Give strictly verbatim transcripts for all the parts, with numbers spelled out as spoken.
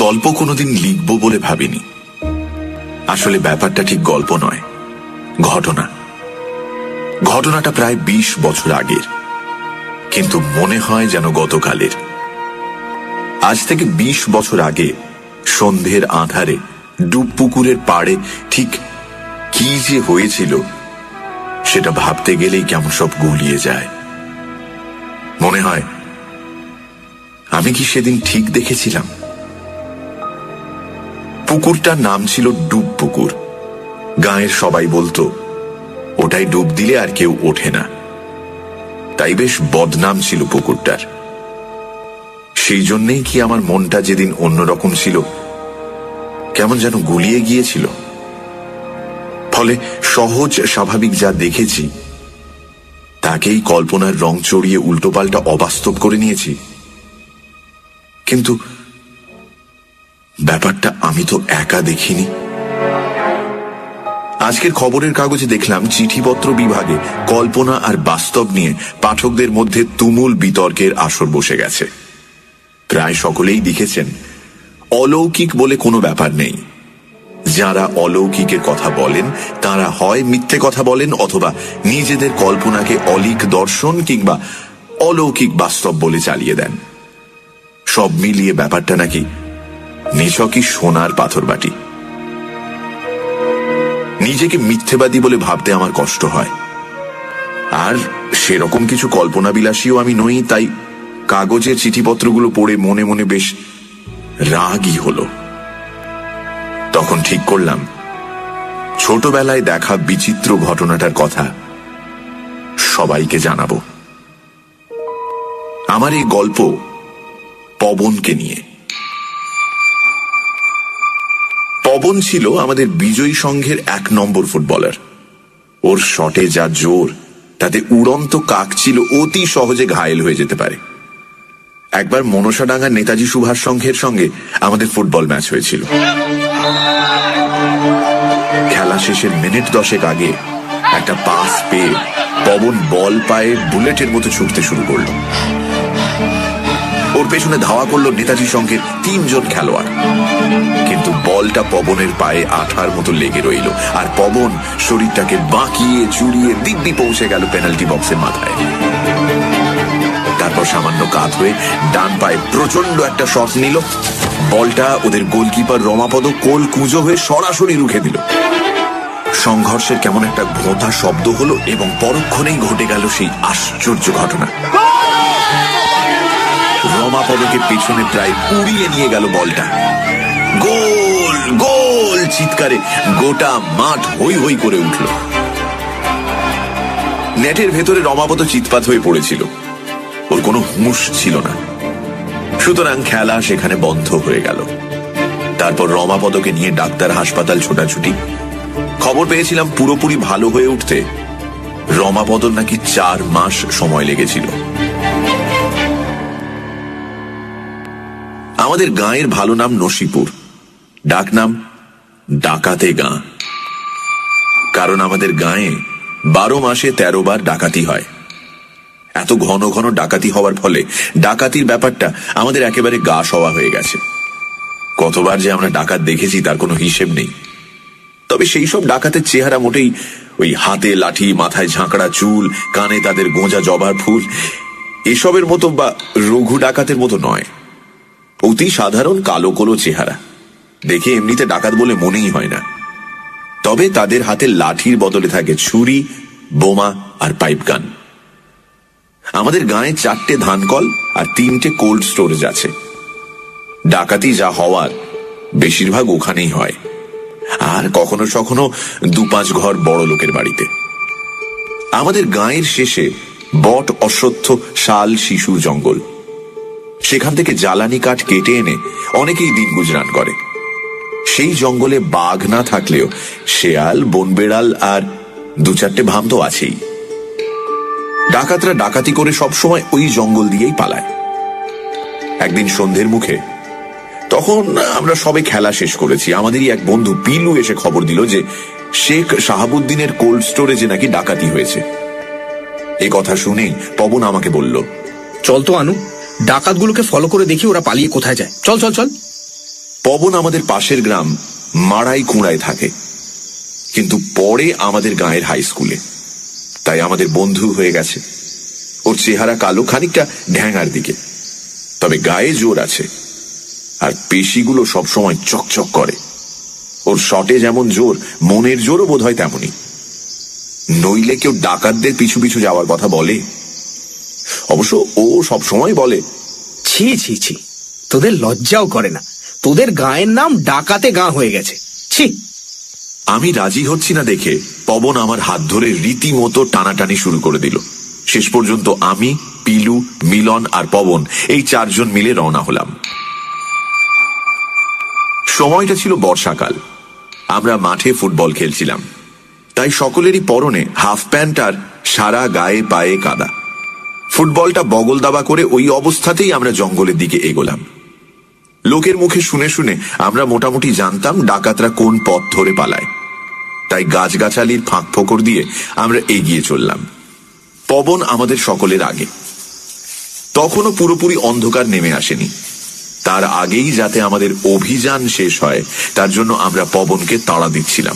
গল্প কোনোদিন লিখব বলে ভাবিনি। আসলে ব্যাপারটা ঠিক গল্প নয়, ঘটনা। ঘটনাটা প্রায় বিশ বছর আগের, কিন্তু মনে হয় যেন গতকালের। আজ থেকে বিশ বছর আগে সন্ধ্যের আঁধারে ডুবপুকুরের পাড়ে ঠিক কি যে হয়েছিল সেটা ভাবতে গেলেই কেমন সব গুলিয়ে যায়। মনে হয় আমি কি সেদিন ঠিক দেখেছিলাম? পুকুরটার নাম ছিল ডুবপুকুর। গাঁয়ের সবাই বলতো ওটাই ডুব দিলে আর কেউ ওঠে না, তাই বেশ বদনাম ছিল পুকুরটার। সেই জন্যেই কি আমার মনটা যেদিন অন্যরকম ছিল, কেমন যেন গুলিয়ে গিয়েছিল। ফলে সহজ স্বাভাবিক যা দেখেছি তাকেই কল্পনার রং চড়িয়ে উল্টোপাল্টা অবাস্তব করে নিয়েছি। কিন্তু ব্যাপারটা আমি তো একা দেখিনি। আজকের খবরের কাগজে দেখলাম চিঠিপত্র বিভাগে কল্পনা আর বাস্তব নিয়ে পাঠকদের মধ্যে তুমুল বিতর্কের আসর বসে গেছে। প্রায় সকলেই লিখেছেন অলৌকিক বলে কোনো ব্যাপার নেই। যারা অলৌকিকের কথা বলেন তারা হয় মিথ্যে কথা বলেন অথবা নিজেদের কল্পনাকে অলিক দর্শন কিংবা অলৌকিক বাস্তব বলে চালিয়ে দেন। সব মিলিয়ে ব্যাপারটা নাকি নিছকই সোনার পাথর বাটি। নিজেকে মিথ্যেবাদী বলে ভাবতে আমার কষ্ট হয়, আর সেরকম কিছু কল্পনা বিলাসীও আমি নই। তাই কাগজের চিঠিপত্রগুলো পড়ে মনে মনে বেশ রাগই হলো। তখন ঠিক করলাম ছোটবেলায় দেখা বিচিত্র ঘটনাটার কথা সবাইকে জানাবো। আমার এই গল্প পবনকে নিয়ে। পবন ছিল আমাদের বিজয়ী সংঘের এক নম্বর ফুটবলার। ওর শটে যা জোর, তাতে উড়ন্ত কাক ছিল অতি সহজে ঘায়েল হয়ে যেতে পারে। একবার মনসাডাঙ্গার নেতাজি সুভাষ সংঘের সঙ্গে আমাদের ফুটবল ম্যাচ হয়েছিল। খেলা শেষের মিনিট দশেক আগে একটা পাস পেয়ে পবন বল পায়ে বুলেটের মতো ছুটতে শুরু করলো। ওর পেছনে ধাওয়া করলো নেতাজি সংঘের তিনজন খেলোয়াড়, কিন্তু বলটা পবনের পায়ে আঠার মতো লেগে রইল, আর পবন শরীরটাকে বাঁকিয়ে চুরিয়ে দিব্যি পৌঁছে গেল পেনাল্টি বক্সের মাথায়। তারপর সামান্য কাত হয়ে ডান পায়ে প্রচন্ড একটা শট নিল। বলটা ওদের গোলকিপার রমাপদ কোল কুঁজো হয়ে সরাসরি রুখে দিল। সংঘর্ষের কেমন একটা ভোঁতা শব্দ হলো এবং পরক্ষণেই ঘটে গেল সেই আশ্চর্য ঘটনা। রমাপদকে পেছনে প্রায় উড়িয়ে নিয়ে গেল বলটা। গোল গোল চিৎকারে গোটা মাঠ হই হই করে উঠল। নেটের ভেতরে রমাপদ চিৎপাত হয়ে পড়েছিল, ওর কোনো হুঁশ ছিল না। সুতরাং খেলা সেখানে বন্ধ হয়ে গেল। তারপর রমাপদকে নিয়ে ডাক্তার হাসপাতাল ছোটাছুটি। খবর পেয়েছিলাম পুরোপুরি ভালো হয়ে উঠতে রমাপদর নাকি চার মাস সময় লেগেছিল। আমাদের গাঁয়ের ভালো নাম নসিপুর, ডাক নাম ডাকাতে গাঁ। কারণ আমাদের গাঁয়ে বারো মাসে তেরো বার ডাকাতি হয়। এত ঘন ঘন ডাকাতি হওয়ার ফলে ডাকাতির ব্যাপারটা আমাদের একেবারে গা সওয়া হয়ে গেছে। কতবার যে আমরা ডাকাত দেখেছি তার কোনো হিসেব নেই। তবে সেই সব ডাকাতের চেহারা মোটেই ওই হাতে লাঠি, মাথায় ঝাঁকড়া চুল, কানে তাদের গোঁজা জবার ফুল এসবের মতো বা রঘু ডাকাতের মতো নয়। অতি সাধারণ কালো কালো চেহারা, দেখে এমনিতে ডাকাত বলে মনেই হয় না। তবে তাদের হাতে লাঠির বদলে থাকে ছুরি, বোমা আর পাইপ গান। আমাদের গাঁয়ে চারটে ধানকল আর তিনটে কোল্ড স্টোরেজ আছে। ডাকাতি যা হওয়ার বেশিরভাগ ওখানেই হয়, আর কখনো কখনো দু পাঁচ ঘর বড় লোকের বাড়িতে। আমাদের গাঁয়ের শেষে বট, অশ্বত্থ, শাল, শিশু জঙ্গল। সেখান থেকে জ্বালানি কাঠ কেটে এনে অনেকেই দিন গুজরান করে। সেই জঙ্গলে বাঘ না থাকলেও শেয়াল, বনবেড়াল আর দু চারটে ভাম তো আছেই। ডাকাতরা ডাকাতি করে সবসময় ওই জঙ্গল দিয়েই পালায়। একদিন সন্ধ্যের মুখে, তখন আমরা সবে খেলা শেষ করেছি, আমাদেরই এক বন্ধু পিলু এসে খবর দিল যে শেখ শাহাবুদ্দিনের কোল্ড স্টোরেজে নাকি ডাকাতি হয়েছে। এই কথা শুনেই পবন আমাকে বলল, চল তো আনু, ডাকাতগুলোকে ফলো করে দেখি ওরা পালিয়ে কোথায় যায়। চল চল চল। পবন আমাদের পাশের গ্রাম মারাই কুড়ায় থাকে, কিন্তু পরে আমাদের গাঁয়ের হাই স্কুলে, তাই আমাদের বন্ধু হয়ে গেছে। ওর চেহারা কালো, খানিকটা ঢ্যাঙার দিকে, তবে গায়ে জোর আছে আর পেশিগুলো সবসময় চকচক করে। ওর শটে যেমন জোর, মনের জোরও বোধ হয় তেমনই। নইলে কেউ ডাকাতদের পিছু পিছু যাওয়ার কথা বলে? অবশ্য ও সবসময় বলে, ছি ছি ছি, তোদের লজ্জাও করে না? তোদের গায়ের নাম ডাকাতে গাঁ হয়ে গেছে, ছি। আমি রাজি হচ্ছি না দেখে পবন আমার হাত ধরে রীতিমতো টানাটানি শুরু করে দিল। শেষ পর্যন্ত আমি, পিলু, মিলন আর পবন এই চারজন মিলে রওনা হলাম। সময়টা ছিল বর্ষাকাল। আমরা মাঠে ফুটবল খেলছিলাম, তাই সকলেরই পরনে হাফ প্যান্ট আর সারা গায়ে পায়ে কাদা। ফুটবলটা বগল দাবা করে ওই অবস্থাতেই আমরা জঙ্গলের দিকে এগোলাম। লোকের মুখে শুনে শুনে আমরা মোটামুটি জানতাম ডাকাতরা কোন পথ ধরে পালায়, তাই গাছগাছালির ফাঁক ফোকর দিয়ে আমরা এগিয়ে চললাম। পবন আমাদের সকলের আগে। তখনও পুরোপুরি অন্ধকার নেমে আসেনি। তার আগেই যাতে আমাদের অভিযান শেষ হয়, তার জন্য আমরা পবনকে তাড়া দিচ্ছিলাম।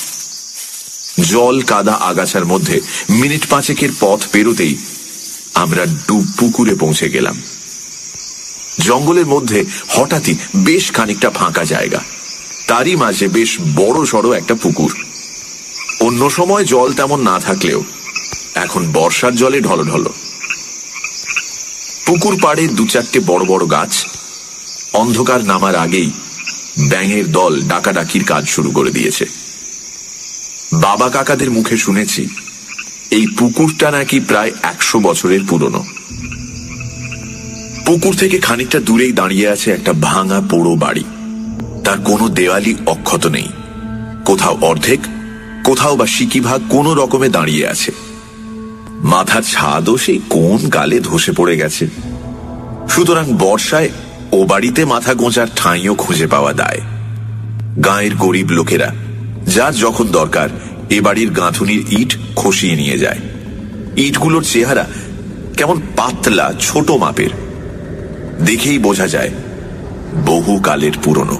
জল কাদা আগাছার মধ্যে মিনিট পাঁচেকের পথ পেরোতেই আমরা ডুব পুকুরে পৌঁছে গেলাম। জঙ্গলের মধ্যে হঠাৎই বেশ খানিকটা ফাঁকা জায়গা, তারই মাঝে বেশ বড় সড়ো একটা পুকুর। অন্য সময় জল তেমন না থাকলেও এখন বর্ষার জলে ঢলঢল। পুকুর পাড়ে দু চারটে বড় বড় গাছ। অন্ধকার নামার আগেই ব্যাঙের দল ডাকাডাকির কাজ শুরু করে দিয়েছে। বাবা কাকাদের মুখে শুনেছি এই পুকুরটা নাকি প্রায় একশো বছরের পুরনো। পুকুর থেকে খানিকটা দূরেই দাঁড়িয়ে আছে একটা ভাঙা পোড়ো বাড়ি। তার কোনো দেওয়ালি অক্ষত নেই, কোথাও অর্ধেক, কোথাও বা সিকি ভাগ কোনো রকমে দাঁড়িয়ে আছে। মাথার ছাদও সেই কোন কালে ধসে পড়ে গেছে। সুতরাং বর্ষায় ও বাড়িতে মাথা গোঁজার ঠাঁইও খুঁজে পাওয়া দায়। গাঁয়ের গরিব লোকেরা যার যখন দরকার এ বাড়ির গাঁথুনির ইট খসিয়ে নিয়ে যায়। ইটগুলোর চেহারা কেমন পাতলা, ছোট মাপের, দেখেই বোঝা যায় বহু কালের পুরনো।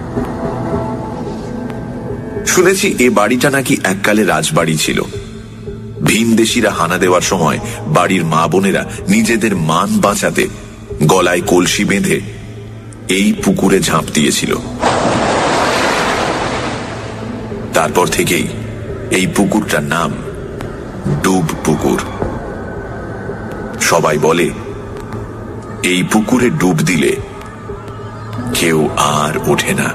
শুনেছি এ বাড়িটা নাকি এককালে রাজবাড়ি ছিল। ভিনদেশীরা হানা দেওয়ার সময় বাড়ির মা বোনেরা নিজেদের মান বাঁচাতে গলায় কলসি বেঁধে এই পুকুরে ঝাঁপ দিয়েছিল। তারপর থেকেই এই পুকুরটার নাম ডুব পুকুর। সবাই বলে এই পুকুরে ডুব দিলে কেউ আর ওঠে না।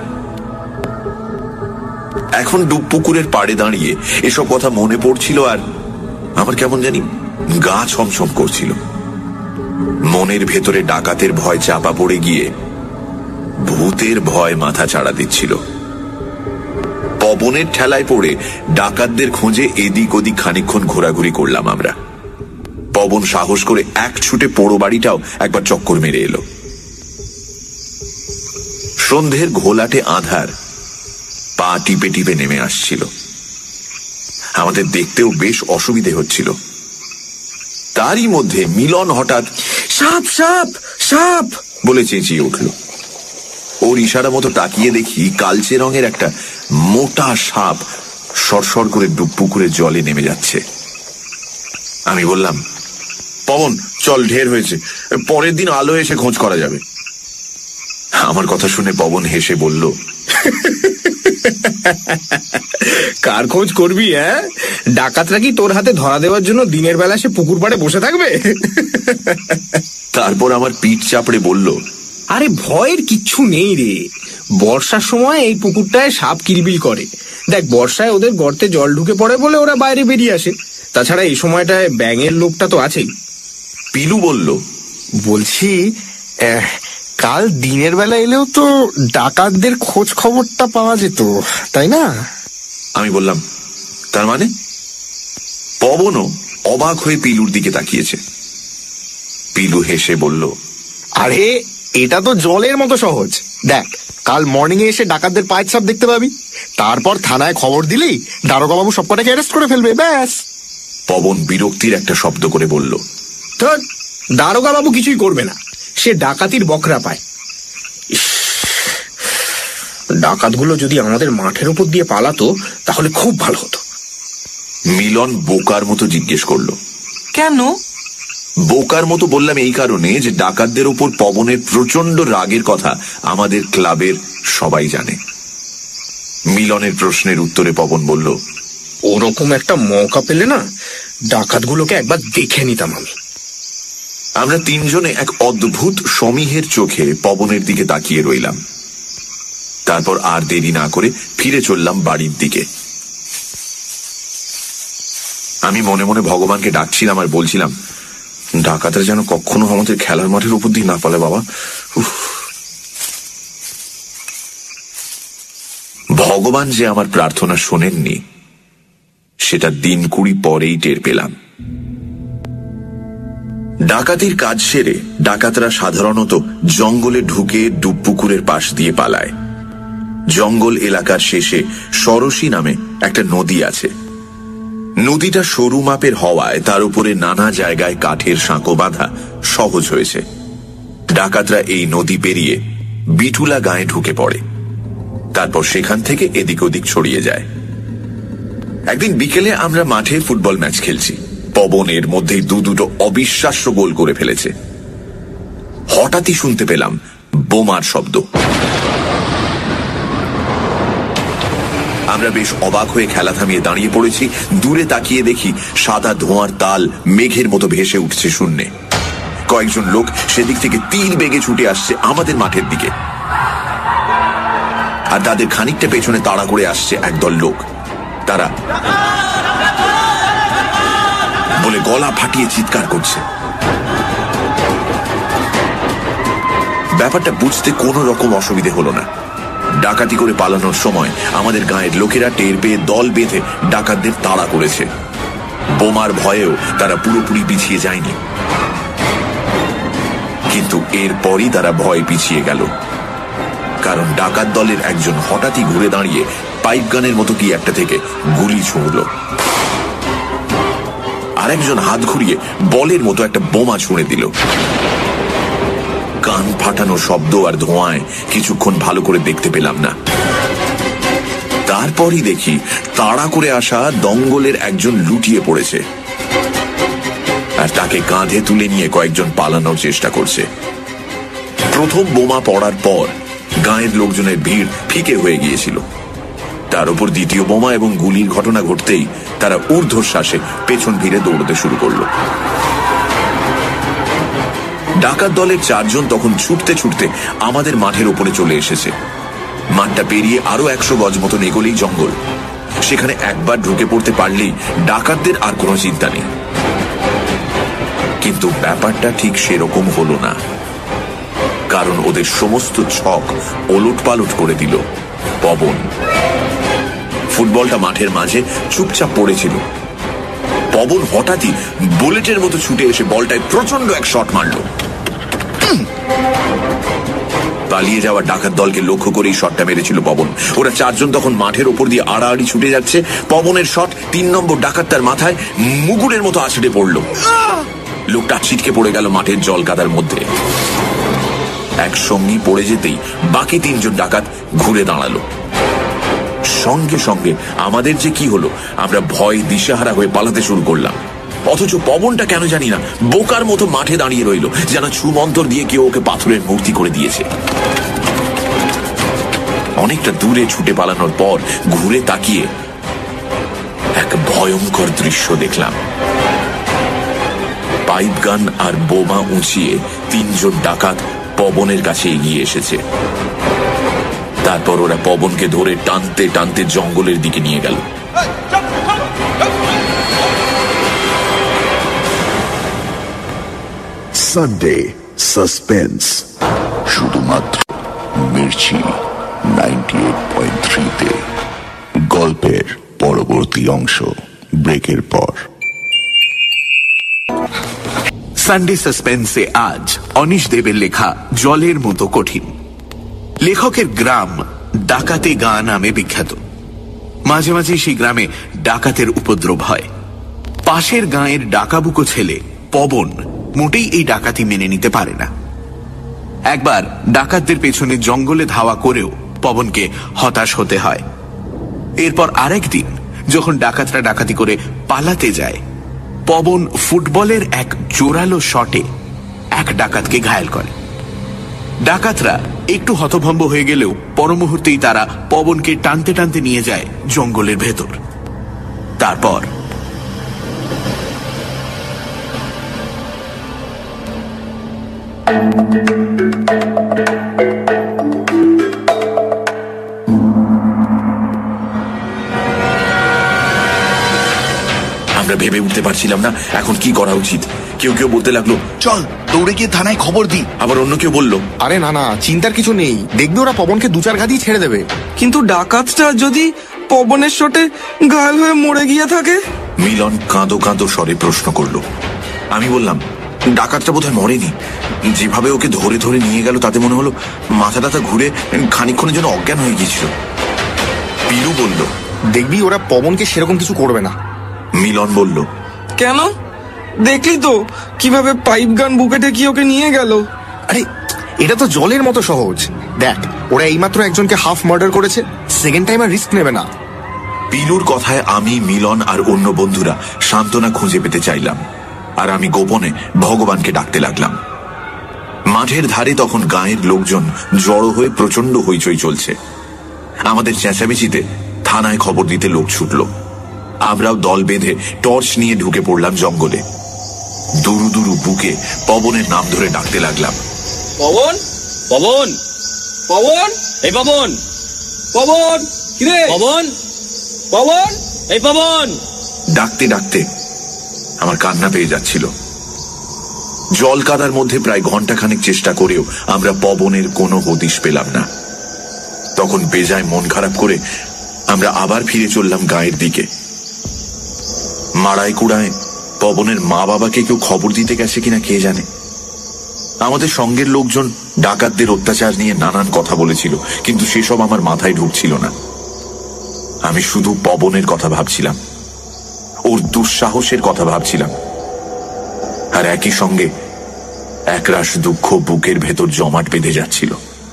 এখন ডুব পুকুরের পাড়ে দাঁড়িয়ে এসব কথা মনে পড়ছিল আর আমার কেমন জানি গা ছমছম করছিল। মনের ভেতরে ডাকাতের ভয় চাপা পড়ে গিয়ে ভূতের ভয় মাথা চাড়া দিচ্ছিল। পবনের ঠেলায় পড়ে ডাকাতদের খোঁজে এদিক ওদিক খানিকক্ষণ ঘোরাঘুরি করলাম আমরা। পবন সাহস করে এক ছুটে পোড়ো বাড়িটাও একবার চক্কর মেরে এলো। সন্ধ্যের ঘোলাটে আধার পা টিপে টিপে নেমে আসছিল। আমাদের দেখতেও বেশ অসুবিধে হচ্ছিল। তারই মধ্যে মিলন হঠাৎ সাপ সাপ সাপ বলে চেঁচিয়ে উঠল। ওর ইশারা মতো তাকিয়ে দেখি কালচে রঙের একটা মোটা সাপ সরসর করে ডুব পুকুরের জলে নেমে যাচ্ছে। আমি বললাম, পবন চল, ঢের হয়েছে, পরের দিন আলো এসে খোঁজ করা যাবে। আমার কথা শুনে পবন হেসে বলল, কার খোঁজ করবি? হ্যাঁ, ডাকাতরা কি তোর হাতে ধরা দেওয়ার জন্য দিনের বেলা সে পুকুর পাড়ে বসে থাকবে? তারপর আমার পিঠ চাপড়ে বলল, আরে ভয়ের কিচ্ছু নেই রে। বর্ষার সময় এই পুকুরটায় সাপ কিলবিল করে। দেখ, বর্ষায় ওদের গর্তে জল ঢুকে পড়ে বলে ওরা বাইরে বেরিয়ে আসে। তাছাড়া এই সময়টায় ব্যাঙের লোকটা তো আছেই। পিলু বলল, বলছি কাল দিনের বেলা এলেও তো ডাকাতদের খোঁজ খবরটা পাওয়া যেত, তাই না? আমি বললাম, তার মানে? পবনও অবাক হয়ে পিলুর দিকে তাকিয়েছে। পিলু হেসে বলল, আরে এটা তো জলের মতো সহজ। দেখ, কাল মর্নিং এ এসে ডাকাতদের পায়ের ছাপ দেখতে পাবি, তারপর থানায় খবর দিলেই দারোগা বাবু সবকটাকে অ্যারেস্ট করে ফেলবে, ব্যাস। পবন বিরক্তির একটা শব্দ করে বলল, ধর, দারোগা বাবু কিছুই করবে না, সে ডাকাতির বকরা পায়। ডাকাতগুলো যদি আমাদের মাঠের উপর দিয়ে পালাতো তাহলে খুব ভালো হতো। মিলন বোকার মতো জিজ্ঞেস করলো, কেন? বোকার মতো বললাম এই কারণে যে ডাকাতদের উপর পবনের প্রচন্ড রাগের কথা আমাদের ক্লাবের সবাই জানে। মিলনের প্রশ্নের উত্তরে পবন বলল, ওরকম একটা মৌকা পেলে না ডাকাতগুলোকে একবার দেখে নিতাম আমি। আমরা তিনজনে এক অদ্ভুত সমীহের চোখে পবনের দিকে তাকিয়ে রইলাম। তারপর আর দেরি না করে ফিরে চললাম বাড়ির দিকে। আমি মনে মনে ভগবানকে ডাকছিলাম আর বলছিলাম, ডাকাতরা যেন কখনো আমাদের খেলার মাঠের উপর দিয়ে না পালে বাবা। ভগবান যে আমার প্রার্থনা শোনেননি সেটা দিন কুড়ি পরেই টের পেলাম। ডাকাতির কাজ সেরে ডাকাতরা সাধারণত জঙ্গলে ঢুকে ডুবপুকুরের পাশ দিয়ে পালায়। জঙ্গল এলাকার শেষে সরসী নামে একটা নদী আছে। নদীটা সরু মাপের হওয়ায় তার উপরে নানা জায়গায় কাঠের সাঁকো বাঁধা সহজ হয়েছে। ডাকাতরা এই নদী পেরিয়ে বিটুলা গাঁয়ে ঢুকে পড়ে, তারপর সেখান থেকে এদিক ওদিক ছড়িয়ে যায়। একদিন বিকেলে আমরা মাঠে ফুটবল ম্যাচ খেলছি। পবন এর মধ্যেই দু দুটো অবিশ্বাস্য গোল করে ফেলেছে। হঠাৎই শুনতে পেলাম বোমার শব্দ। আমরা বেশ অবাক হয়ে খেলা থামিয়ে দাঁড়িয়ে পড়েছি। দূরে তাকিয়ে দেখি সাদা ধোঁয়ার তাল মেঘের মতো ভেসে উঠছে শূন্যে। কয়েকজন লোক সেদিক থেকে তীর বেগে ছুটে আসছে আমাদের মাঠের দিকে, আর তাদের খানিকটা পেছনে তাড়া করে আসছে একদল লোক। তারা বলে গলা ফাটিয়ে চিৎকার করছে। ব্যাপারটা বুঝতে কোনো রকম অসুবিধে হলো না। ডাকাতি করে পালানোর সময় আমাদের গাঁয়ের লোকেরা টের পেয়ে দল বেঁধে ডাকাতদের তাড়া করেছে। বোমার ভয়েও তারা পুরোপুরি পিছিয়ে যায়নি, কিন্তু এরপরই তারা ভয় পিছিয়ে গেল, কারণ ডাকাত দলের একজন হঠাৎই ঘুরে দাঁড়িয়ে পাইপ গানের মতো কি একটা থেকে গুলি ছুঁড়ল। আরেকজন হাত ঘুরিয়ে বলের মতো একটা বোমা ছুঁড়ে দিল। কান ফাটানো শব্দ আর ধোঁয়ায় কিছুক্ষণ ভালো করে দেখতে পেলাম না। তারপরই দেখি তাড়া করে আসা দঙ্গলের একজন লুটিয়ে পড়েছে, আর তাকে কাঁধে তুলে নিয়ে কয়েকজন পালানোর চেষ্টা করছে। প্রথম বোমা পড়ার পর গাঁয়ের লোকজনের ভিড় ফিকে হয়ে গিয়েছিল। তার উপর দ্বিতীয় বোমা এবং গুলির ঘটনা ঘটতেই তারা ঊর্ধ্বশ্বাসে পেছন ফিরে দৌড়তে শুরু করলো। ডাকাত দলের চারজন তখন ছুটতে ছুটতে আমাদের মাঠের উপরে চলে এসেছে। মাঠটা পেরিয়ে আরো একশো গজ মতো এগোলেই জঙ্গল। সেখানে একবার ঢুকে পড়তে পারলেই ডাকাতদের আর কোনো চিন্তা নেই। কিন্তু ব্যাপারটা ঠিক সেরকম হলো না, কারণ ওদের সমস্ত ছক ওলট পালট করে দিল পবন। ফুটবলটা মাঠের মাঝে চুপচাপ পড়েছিল। পবন হঠাৎই বুলেটের মতো ছুটে এসে বলটায় প্রচন্ড এক শট মারল। পালিয়ে যাওয়া ডাকাত দলকে লক্ষ্য করেই শটটা মেরেছিল পবন। ওরা চারজন তখন মাঠের ওপর দিয়ে আড়াআড়ি ছুটে যাচ্ছে। পবনের শট তিন নম্বর ডাকাতটার মাথায় মুগুরের মতো আছড়ে পড়ল। লোকটা ছিটকে পড়ে গেল মাঠের জল কাদার মধ্যে। একসঙ্গী পড়ে যেতেই বাকি তিনজন ডাকাত ঘুরে দাঁড়ালো। সঙ্গে সঙ্গে আমাদের যে কি হলো, আমরা ভয় দিশেহারা হয়ে পালাতে শুরু করলাম। অথচ পবনটা কেন জানি না বোকার মতো মাঠে দাঁড়িয়ে রইল, যেন ছুমন্তর দিয়ে কেউ ওকে পাথরের মূর্তি করে দিয়েছে। অনেকটা দূরে ছুটে পালানোর পর ঘুরে তাকিয়ে এক ভয়ঙ্কর দৃশ্য দেখলাম। পাইপ গান আর বোমা উঁচিয়ে তিনজন ডাকাত পবনের কাছে এগিয়ে এসেছে। তারপর ওরা পবনকে ধরে টানতে টানতে জঙ্গলের দিকে নিয়ে গেল। সানডে সাসপেন্স, শুধুমাত্র Mirchi ninety eight point three তে। গল্পের পরবর্তী অংশ ব্রেকের পর। সানডে সাসপেন্সে আজ অনিশ দেবের লেখা জলের মতো কঠিন। লেখকের গ্রাম ডাকাতে গাঁ নামে বিখ্যাত। মাঝে মাঝে সেই গ্রামে ডাকাতের উপদ্রব হয়। পাশের গাঁয়ের ডাকাবুকো ছেলে পবন মোটেই এই ডাকাতি মেনে নিতে পারে না। একবার ডাকাতদের পেছনে জঙ্গলে ধাওয়া করেও পবনকে হতাশ হতে হয়। এরপর আরেক দিন যখন ডাকাতরা ডাকাতি করে পালাতে যায়, পবন ফুটবলের এক জোরালো শটে এক ডাকাতকে ঘায়েল করে। ডাকাতরা একটু হতভম্ব হয়ে গেলেও পর মুহূর্তেই তারা পবনকে টানতে টানতে নিয়ে যায় জঙ্গলের ভেতর। তারপর আমরা ভেবে উঠতে পারছিলাম না এখন কি করা উচিত। কেউ কেউ বলতে লাগলো, চল দৌড়ে গিয়ে থানায় খবর দি। আবার অন্য কেউ বলল, আরে না না, চিন্তার কিছু নেই, দেখবি ওরা পবনকে দু চার ঘা দিয়ে ছেড়ে দেবে। কিন্তু ডাকাতটা যদি পবনের শটে ঘায়েল হয়ে মরে গিয়ে থাকে? মিলন কাঁদো কাঁদো স্বরে প্রশ্ন করলো। আমি বললাম, ডাকাতটা বোধহয় মরেনি, যেভাবে ওকে ধরে ধরে নিয়ে গেল তাতে মনে হলো মাথা টাথা ঘুরে খানিকক্ষণের জন্য অজ্ঞান হয়ে গিয়েছিল। পিলু বলল, দেখবি ওরা পবনকে সেরকম কিছু করবে না। মিলন বলল, কেন? দেখলি তো কিভাবে পাইপ গান বুকে ঠেকিয়ে ওকে নিয়ে গেল। আরে এটা তো জলের মতো সহজ। দেখ, ওরা এইমাত্র একজনকে হাফ মার্ডার করেছে, সেকেন্ড টাইম আর রিস্ক নেবে না। পিলুর কথায় আমি, মিলন আর অন্য বন্ধুরা সান্ত্বনা খুঁজে পেতে চাইলাম, আর আমি গোপনে ভগবানকে ডাকতে লাগলাম। মাঠের ধারে তখন গাঁয়ের লোকজন জড়ো হয়ে প্রচন্ড হইচই চলছে। আমাদের চেঁচামেচিতে থানায় খবর দিতে লোক ছুটল। আমরাও দল বেঁধে টর্চ নিয়ে ঢুকে পড়লাম জঙ্গলে। দুরু দুরু বুকে পবনের নাম ধরে ডাকতে লাগলাম, পবন, পবন, পবন, এই পবন, পবন, কিরে পবন, পবন, এই পবন। ডাকতে ডাকতে আমার কান্না পেয়ে যাচ্ছিল। জল কাদার মধ্যে প্রায় ঘন্টাখানেক চেষ্টা করেও আমরা পবনের কোনো হদিশ পেলাম না। তখন বেজায় মন খারাপ করে আমরা আবার ফিরে চললাম গায়ের দিকে। মাড়াই কুড়ায় পবনের মা বাবাকে কেউ খবর দিতে গেছে কিনা কে জানে। আমাদের সঙ্গের লোকজন ডাকাতদের অত্যাচার নিয়ে নানান কথা বলেছিল, কিন্তু সেসব আমার মাথায় ঢুকছিল না। আমি শুধু পবনের কথা ভাবছিলাম, ওর দুঃসাহসের কথা ভাবছিলাম, আর একই সঙ্গে একরাশ দুঃখ বুকের ভেতর জমাট বেঁধে যাচ্ছিল।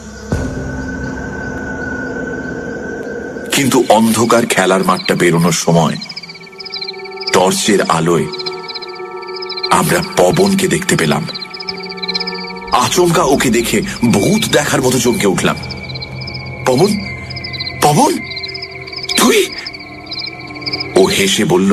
কিন্তু অন্ধকার খেলার মাঠটা বেরোনোর সময় টর্চের আলোয় আমরা পবনকে দেখতে পেলাম। আচমকা ওকে দেখে ভূত দেখার মতো চমকে উঠলাম। পবন, পবন তুই? ও হেসে বলল,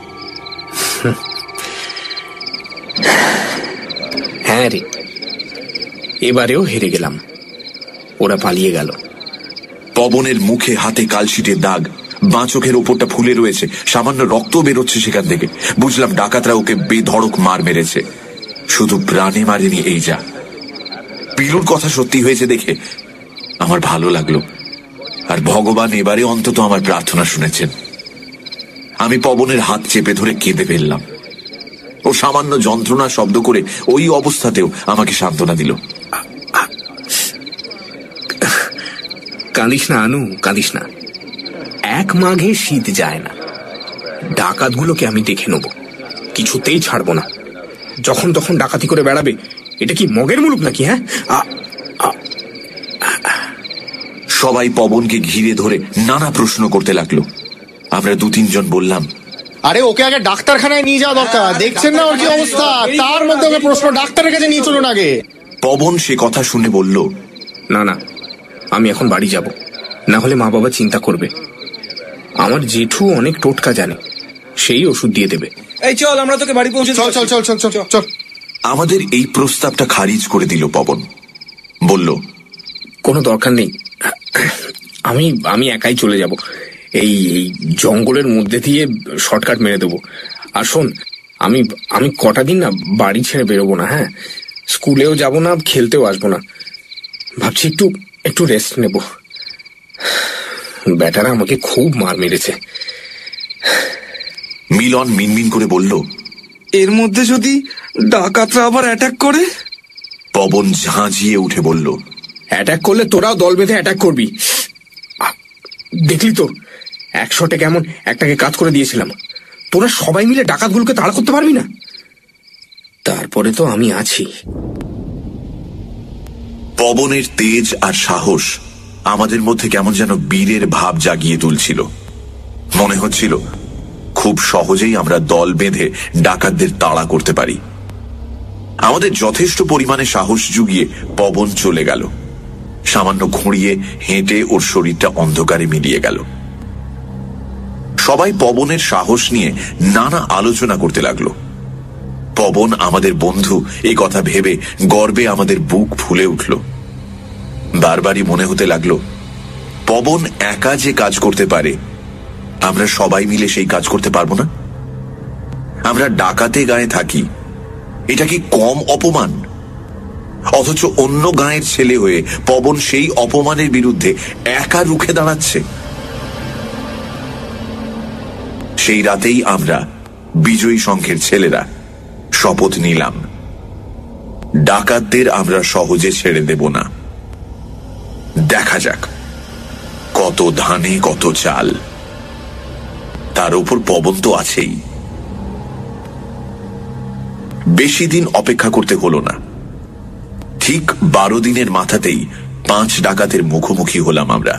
হ্যাঁ রে, এবারেও হেরে গেলাম, ওরা পালিয়ে গেল। পবনের মুখে হাতে কালশিটের দাগ, বাঁ চোখের ওপরটা ফুলে রয়েছে, সামান্য রক্ত বেরোচ্ছে সেখান থেকে। বুঝলাম ডাকাতরা ওকে বেধড়ক মার মেরেছে, শুধু প্রাণে মারেনি এই যা। পিলুর কথা সত্যি হয়েছে দেখে আমার ভালো লাগলো, আর ভগবান এবারে অন্তত আমার প্রার্থনা শুনেছেন। আমি পবনের হাত চেপে ধরে কেঁদে ফেললাম। ও সামান্য যন্ত্রণা শব্দ করে ওই অবস্থাতেও আমাকে সান্ত্বনা দিল। কাঁদিস না আনু, কাঁদিস না। এক মাঘে শীত যায় না। ডাকাতগুলোকে আমি দেখে নেব, কিছুতেই ছাড়বো না। যখন তখন ডাকাতি করে বেড়াবে, এটা কি মগের মুলুক নাকি? হ্যাঁ, সবাই পবনকে ঘিরে ধরে নানা প্রশ্ন করতে লাগলো। আমরা দু তিনজন বললাম, আরে ওকে আগে ডাক্তারখানায় নিয়ে যাওয়া দরকার, দেখছেন না ওর কি অবস্থা? তার মধ্যে ওকে প্রশ্ন, ডাক্তারের কাছে নিয়ে চলুন আগে। পবন সে কথা শুনে বলল, না না, আমি এখন বাড়ি যাব, না হলে মা বাবা চিন্তা করবে। আমার জেঠু অনেক টোটকা জানে, সেই ওষুধ দিয়ে দেবে। এই চল, আমরা তোকে বাড়ি পৌঁছে চল চল চল চল চল চল। আমাদের এই প্রস্তাবটা খারিজ করে দিল পবন। বলল, কোনো দরকার নেই, আমি আমি একাই চলে যাব। এই এই জঙ্গলের মধ্যে দিয়ে শর্টকাট মেরে দেবো। আর শোন, আমি আমি কটা দিন না বাড়ি ছেড়ে বেরোবো না। হ্যাঁ, স্কুলেও যাব না, খেলতেও আসবো না। ভাবছি একটু একটু রেস্ট নেব। ব্যাটারা আমাকে খুব মার মেরেছে। মিলন মিনমিন করে বলল, এর মধ্যে যদি ডাকাতরা আবার অ্যাটাক করে? পবন ঝাঁঝিয়ে উঠে বলল, অ্যাটাক করলে তোরাও দল বেঁধে অ্যাটাক করবি। দেখলি তো একশোটে কেমন একটাকে কাজ করে দিয়েছিলাম। তোরা সবাই মিলে ডাকাতগুলোকে তাড়া করতে পারবি না? তারপরে তো আমি আছি। পবনের তেজ আর সাহস আমাদের মধ্যে কেমন যেন বীরের ভাব জাগিয়ে তুলছিল। মনে হচ্ছিল খুব সহজেই আমরা দল বেঁধে ডাকাতদের তাড়া করতে পারি। আমাদের যথেষ্ট পরিমাণে সাহস জুগিয়ে পবন চলে গেল। সামান্য ঘুরিয়ে হেঁটে ওর শরীরটা অন্ধকারে মিলিয়ে গেল। সবাই পবনের সাহস নিয়ে নানা আলোচনা করতে লাগলো। পবন আমাদের বন্ধু এই কথা ভেবে গর্বে আমাদের বুক ফুলে উঠল। বারবারই মনে হতে লাগলো পবন একা যে কাজ করতে পারে, আমরা সবাই মিলে সেই কাজ করতে পারবো না? আমরা ডাকাতে গায়ে থাকি, এটা কি কম অপমান? অথচ অন্য গাঁয়ের ছেলে হয়ে পবন সেই অপমানের বিরুদ্ধে একা রুখে দাঁড়াচ্ছে। সেই রাতেই আমরা বিজয়ী সংঘের ছেলেরা শপথ নিলাম, ডাকাতদের আমরা সহজে ছেড়ে দেব না। দেখা যাক কত ধানে কত চাল, তার উপর পবন তো আছেই। বেশি দিন অপেক্ষা করতে হলো না। ঠিক বারো দিনের মাথাতেই পাঁচ ডাকাতের মুখোমুখি হলাম আমরা।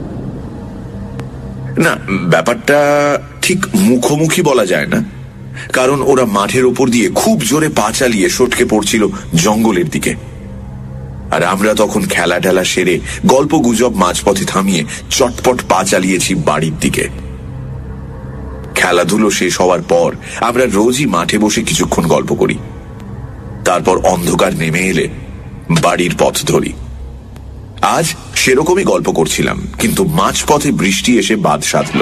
না, ব্যাপারটা ঠিক মুখোমুখি বলা যায় না, কারণ ওরা মাঠের ওপর দিয়ে খুব জোরে পা চালিয়ে সটকে পড়ছিল জঙ্গলের দিকে। আর আমরা তখন খেলা টেলা সেরে গল্প গুজব মাঝপথে থামিয়ে চটপট পা চালিয়েছি বাড়ির দিকে। খেলাধুলো শেষ হওয়ার পর আমরা রোজই মাঠে বসে কিছুক্ষণ গল্প করি। তারপর অন্ধকার নেমে এলে বাড়ির পথ ধরি। আজ সেরকমই গল্প করছিলাম, কিন্তু মাঝপথে বৃষ্টি এসে বাদ সাধল।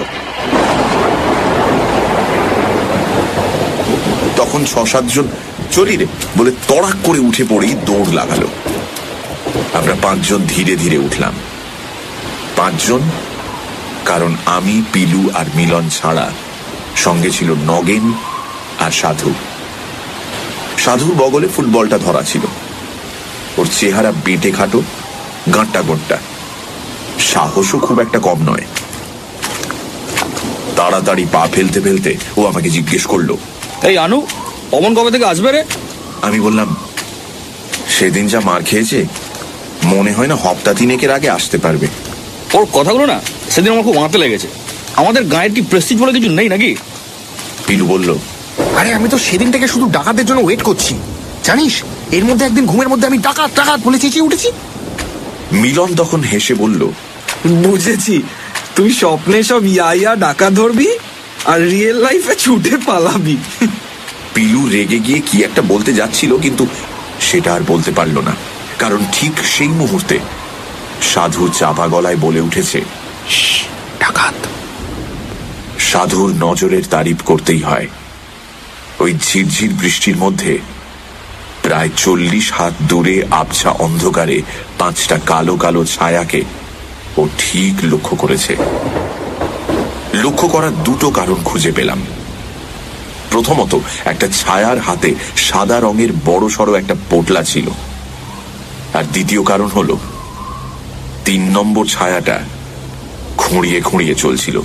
তখন ছ সাতজন চলি রে বলে তড়াক করে উঠে পড়েই দৌড় লাগালো। আমরা পাঁচজন ধীরে ধীরে উঠলাম। পাঁচজন, কারণ আমি, পিলু আর মিলন ছাড়া সঙ্গে ছিল নগেন আর সাধু। সাধুর বগলে ফুটবলটা ধরা ছিল। ওর চেহারা বেঁটে খাটো, গাঁটটা গোট্টা, সাহসও খুব একটা কম নয়। তাড়াতাড়ি পা ফেলতে ফেলতে ও আমাকে জিজ্ঞেস করলো, এই আনু, পবন কবে থেকে আসবে রে? আমি বললাম, সেদিন যা মার খেয়েছে মনে হয় না হপ্তা তিনেকের আগে আসতে পারবে। ওর কথাগুলো না সেদিন আমার খুব মাথাতে লেগেছে। আমাদের গায়ের কি প্রেস্টিজ বলে কিছু নেই নাকি? পিলু বলল, আরে আমি তো সেদিন থেকে শুধু ডাকাতের জন্য ওয়েট করছি, জানিস? এর মধ্যে একদিন ঘুমের মধ্যে আমি ডাকাত ডাকাত বলে চেঁচিয়ে উঠেছি। মিলন তখন হেসে বলল, বুঝেছি, তুই স্বপ্নে সব ইয়া ইয়া ডাকা ধরবি আর রিয়েল লাইফে ছুটে পালাবি। পিলু রেগে গিয়ে কি একটা বলতে যাচ্ছিল, কিন্তু সেটা আর বলতে পারল না, কারণ ঠিক সেই মুহূর্তে সাধু চাপা গলায় বলে উঠেছে, ডাকাত। সাধুর নজরের তারিফ করতেই হয়। ওই ঝিরঝির বৃষ্টির মধ্যে প্রায় চল্লিশ হাত দূরে আবছা অন্ধকারে পাঁচটা কালো কালো ছায়াকে ও ঠিক লক্ষ্য করেছে। লক্ষ্য করার দুটো কারণ খুঁজে পেলাম। প্রথমত, একটা ছায়ার হাতে সাদা রঙের বড় সড়ো একটা পোটলা ছিল। আর দ্বিতীয় কারণ হলো তিন নম্বর ছায়াটা খুঁড়িয়ে খুঁড়িয়ে চলছিল।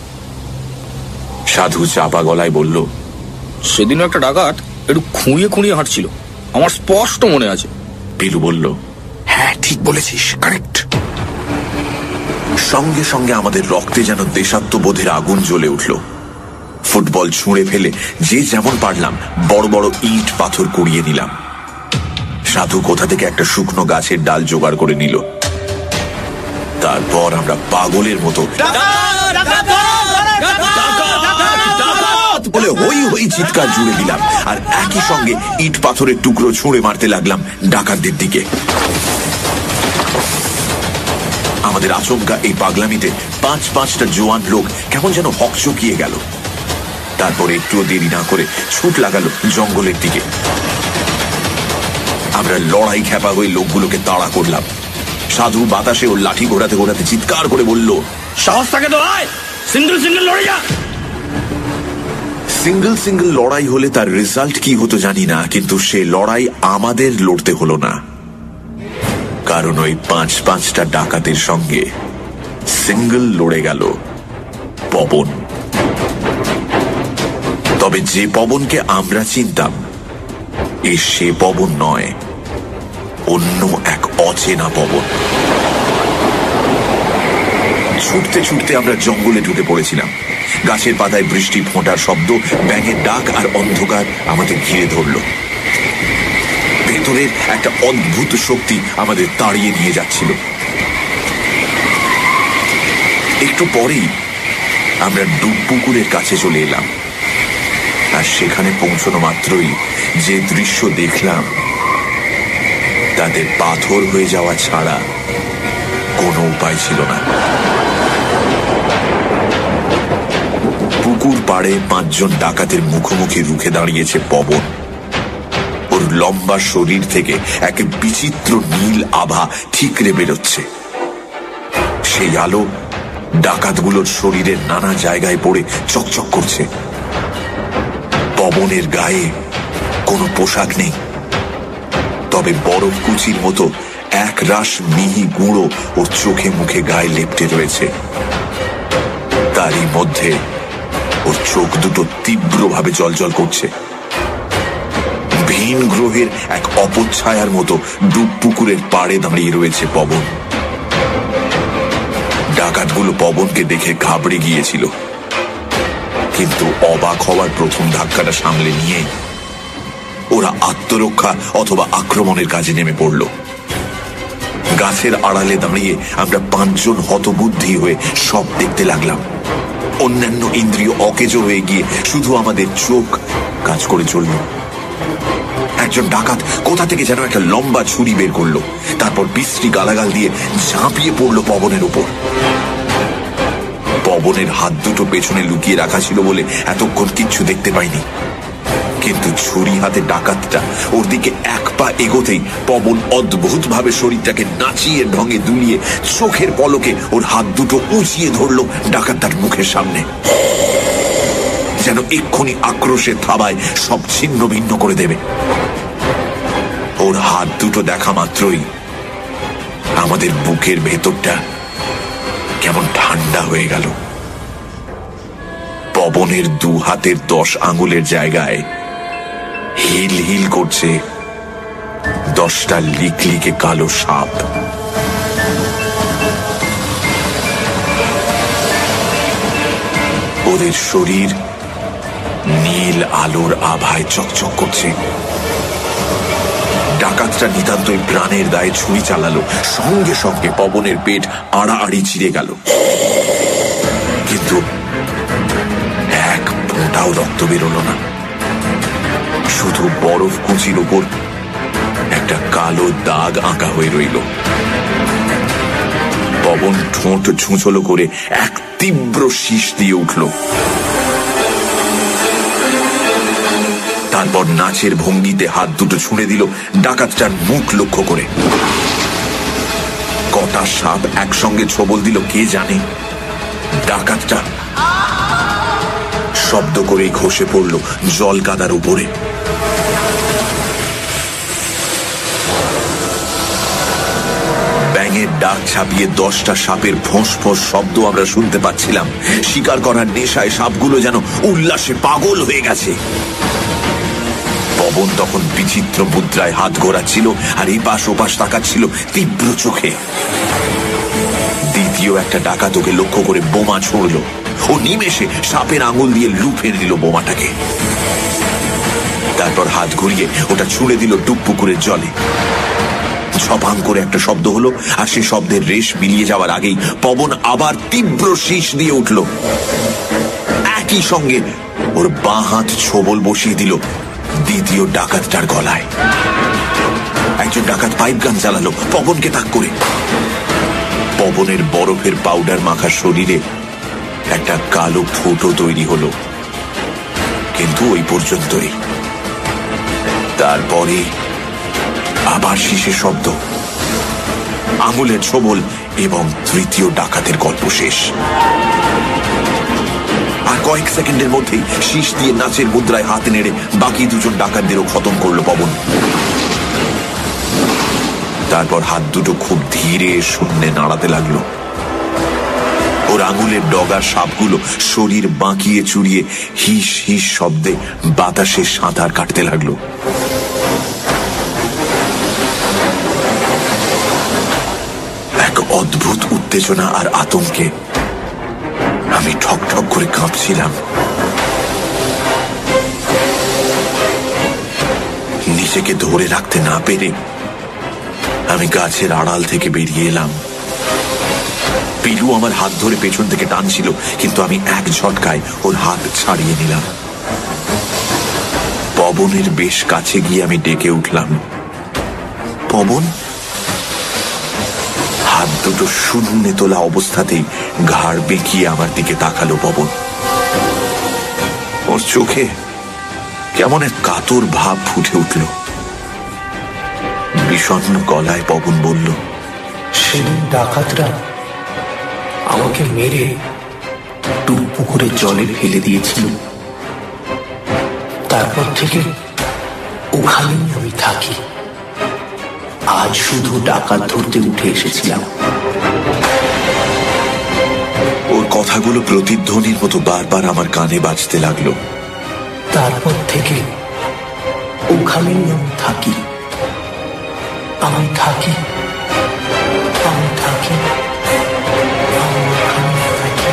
সাধু চাপা গলায় বলল, সেদিনও একটা ডাকাত একটু খুঁড়িয়ে খুঁড়িয়ে হাঁটছিল, আমার স্পষ্ট মনে আছে। পিলু বলল, হ্যাঁ ঠিক বলেছিস, কারেক্ট। সঙ্গে সঙ্গে আমাদের রক্তে যেন দেশাত্মবোধের আগুন জ্বলে উঠল। ফুটবল ছুঁড়ে ফেলে যে যেমন পারলাম বড় বড় ইট পাথর কুড়িয়ে নিলাম। সাধু কোথা থেকে একটা শুকনো গাছের ডাল জোগাড় করে নিল। তারপর আমরা পাগলের মতো বলে হই হই চিৎকার জুড়ে দিলাম, আর একই সঙ্গে ইট পাথরের টুকরো ছুঁড়ে মারতে লাগলাম ডাকাতদের দিকে। আমাদের আচমকা এই পাগলামিতে পাঁচ পাঁচটা জোয়ান লোক কেমন যেন হকচকিয়ে গেল। তারপরে একটুও দেরি না করে ছুট লাগালো জঙ্গলের দিকে। আমরা লড়াই খেপা হয়ে লোকগুলোকে তাড়া করলাম। সাধু বাতাসে ওর লাঠি ঘোরাতে ঘোরাতে চিৎকার করে বলল, সাহস থাকে তো আয়, সিঙ্গেল সিঙ্গেল লড়ে যা। সিঙ্গেল সিঙ্গেল লড়াই হলে তার রেজাল্ট কি হতো জানি না, কিন্তু সে লড়াই আমাদের লড়তে হলো না, কারণ ওই পাঁচ পাঁচটা ডাকাতের সঙ্গে সিঙ্গেল লড়ে গেল পবন। তবে যে পবনকে আমরা চিনতাম, এ সে পবন নয়, অন্য এক অচেনা পবন। ছুটতে ছুটতে আমরা জঙ্গলে ঢুকে পড়েছিলাম। গাছের পাতায় বৃষ্টি ফোঁটার শব্দ, ব্যাঙের ডাক আর অন্ধকার আমাদের ঘিরে ধরল। ভেতরের একটা অদ্ভুত শক্তি আমাদের তাড়িয়ে নিয়ে যাচ্ছিল। একটু পরেই আমরা ডুবপুকুরের কাছে চলে এলাম, আর সেখানে পৌঁছানো মাত্রই যে দৃশ্য দেখলাম তাতে পাথর হয়ে যাওয়া ছাড়া কোনো উপায় ছিল না। পুকুর পাড়ে পাঁচজন ডাকাতের মুখোমুখি রুখে দাঁড়িয়েছে পবন। ওর লম্বা শরীর থেকে এক বিচিত্র নীল আভা ঠিকরে বেরোচ্ছে। সেই আলো ডাকাতগুলোর শরীরের নানা জায়গায় পড়ে চকচক করছে। পবনের গায়ে কোনো পোশাক নেই, তবে বরফ কুচির মতো এক রাশ মিহি গুঁড়ো ওর চোখে মুখে গায়ে লেপ্টে রয়েছে। তারই মধ্যে ওর চোখ দুটো তীব্রভাবে জ্বলজ্বল করছে। ভিন গ্রহের এক অপচ্ছায়ার মতো ডুব পুকুরের পাড়ে দাঁড়িয়ে রয়েছে পবন। ডাকাতগুলো পবনকে দেখে ঘাবড়ে গিয়েছিল, কিন্তু অবাক হওয়ার প্রথম ধাক্কাটা সামলে নিয়ে ওরা আত্মরক্ষা অথবা আক্রমণের কাজে নেমে পড়ল। গাছের আড়ালে দাঁড়িয়ে আমরা পাঁচজন হতবুদ্ধি হয়ে সব দেখতে লাগলাম। অন্যান্য ইন্দ্রিয় অকেজো হয়ে গিয়ে শুধু আমাদের চোখ কাজ করে চলল। একজন ডাকাত কোথা থেকে যেন একটা লম্বা ছুরি বের করলো, তারপর বিশ্রী গালাগাল দিয়ে ঝাঁপিয়ে পড়লো পবনের উপর। পবনের হাত দুটো পেছনে লুকিয়ে রাখা ছিল বলে এতক্ষণ কিচ্ছু দেখতে পাইনি, কিন্তু ছুরি হাতে ডাকাতটা ওর দিকে এক পা এগোতেই পবন অদ্ভুত ভাবে শরীরটাকে নাচিয়ে ঢঙে দুলিয়ে চোখের পলকে ওর হাত দুটো উঁচিয়ে ধরলো ডাকাতটার মুখের সামনে, যেন এক্ষুনি আক্রোশের থাবায় সব ছিন্ন ভিন্ন করে দেবে। ওর হাত দুটো দেখা মাত্রই আমাদের বুকের ভেতরটা কেমন ঠান্ডা হয়ে গেল। পবনের দু হাতের দশ আঙুলের জায়গায় হিল হিল করছে দশটা লিকলিকে কালো সাপ। ওদের শরীর নীল আলোর আভায় চকচক করছে। ডাকাতটা নিতান্তই প্রাণের দায়ে ছুরি চালালো, সঙ্গে সঙ্গে পবনের পেট আড়াআড়ি চিরে গেল, কিন্তু এক ফোঁটাও রক্ত বেরোলো না। শুধু বরফ কুচির ওপর একটা কালো দাগ আঁকা হয়ে রইল। পবন ঠোঁট ঝুঁঝলো করে এক তীব্র শীষ দিয়ে উঠল, তারপর নাচের ভঙ্গিতে হাত দুটো ছুঁড়ে দিল ডাকাতটার মুখ লক্ষ্য করে। কটা সাপ একসঙ্গে ছোবল দিল কে জানে। ডাকাতটা শব্দ করেই খসে পড়ল জল কাদার উপরে। ব্যাঙের ডাক ছাপিয়ে দশটা সাপের ফোঁস ফোঁস শব্দ আমরা শুনতে পাচ্ছিলাম। শিকার করার নেশায় সাপগুলো যেন উল্লাসে পাগল হয়ে গেছে। পবন তখন বিচিত্র মুদ্রায় হাত ঘোরাচ্ছিল আর এই পাশ ওপাশ তাকাচ্ছিল তীব্র চোখে। দ্বিতীয় একটা ডাকাত ওকে লক্ষ্য করে বোমা ছুড়ল। ও নিমেষে সাপের আঙুল দিয়ে লু ফেলে দিল বোমাটাকে, তারপর হাত ঘুরিয়ে ওটা ছুঁড়ে দিল ডুব পুকুরের জলে। ঝপাং করে একটা শব্দ হলো, আর সে শব্দের রেশ মিলিয়ে যাওয়ার আগেই পবন আবার তীব্র শীষ দিয়ে উঠল। একই সঙ্গে ওর বাঁ হাত ছোবল বসিয়ে দিল দ্বিতীয় ডাকাতটার গলায়। একজন ডাকাত পাইপ গান চালালো পবনকে তাক করে। পবনের বরফের পাউডার মাখা শরীরে একটা কালো ফুটো তৈরি হলো, কিন্তু ওই পর্যন্তই। তারপরে আবার শীষের শব্দ, আঙুলের ছোবল এবং তৃতীয় ডাকাতের গল্প শেষ। আর কয়েক সেকেন্ডের মধ্যেই শীষ দিয়ে নাচের মুদ্রায় হাত নেড়ে বাকি দুজন ডাকাতদেরও খতম করলো পবন। তারপর হাত দুটো খুব ধীরে শূন্যে নাড়াতে লাগলো। ওর আঙুলের ডগার সাপগুলো শরীর বাঁকিয়ে চুরিয়ে হিস হিস শব্দে বাতাসে সাঁতার কাটতে লাগলো। এক অদ্ভুত উত্তেজনা আর আতঙ্কে আমি ঠক ঠক করে কাঁপছিলাম। নিজেকে ধরে রাখতে না পেরে আমি গাছের আড়াল থেকে বেরিয়ে এলাম। পিলু আমার হাত ধরে পেছন থেকে টানছিল, কিন্তু আমি এক ঝটকায় ওর হাত ছাড়িয়ে নিলাম। পবনের বেশ কাছে গিয়ে আমি ডেকে উঠলাম, পবন। হাত দুটো শূন্যে তোলা অবস্থাতেই ঘাড় বেঁকিয়ে আমার দিকে তাকালো পবন। ওর চোখে কেমন এক কাতর ভাব ফুটে উঠল। বিষণ্ণ গলায় পবন বলল, সেদিন ডাকাতরা আমাকে মেরে ডুব পুকুরের জলে ফেলে দিয়েছিল। তারপর থেকে ওখানেই আমি থাকি। আজ শুধু ডাকাত ধরতে উঠে এসেছিলাম। ওর কথাগুলো প্রতিধ্বনির মতো বারবার আমার কানে বাজতে লাগলো। তারপর থেকে ওখানেই আমি থাকি। আমি থাকি আমি থাকি আমি ওখানেই থাকি।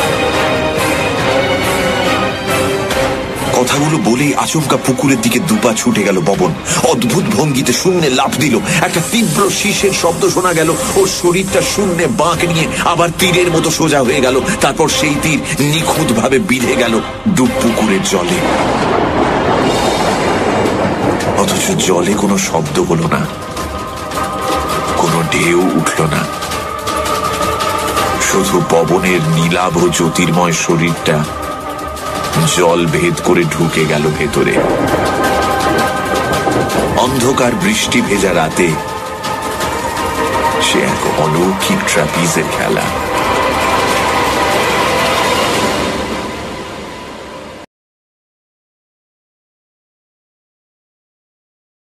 কথাগুলো বলেই আচমকা পুকুরের দিকে দুপা ছুটে গেল পবন। অদ্ভুত ভঙ্গিতে শূন্যে লাফ দিল। একটা তীব্র শীষের শব্দ শোনা গেল। ওর শরীরটা শূন্যে বাঁক নিয়ে আবার তীরের মতো সোজা হয়ে গেল। তারপর সেই তীর নিখুঁত ভাবে বিঁধে গেল ডুব পুকুরের জলে। অথচ জলে কোনো শব্দ হলো না, কোনো ঢেউ উঠল না। শুধু পবনের নীলাভ জ্যোতির্ময় শরীরটা জল ভেদ করে ঢুকে গেল ভেতরে। অন্ধকার বৃষ্টি ভেজা রাতে সে এক অলৌকিক ট্রাপিজের খেলা।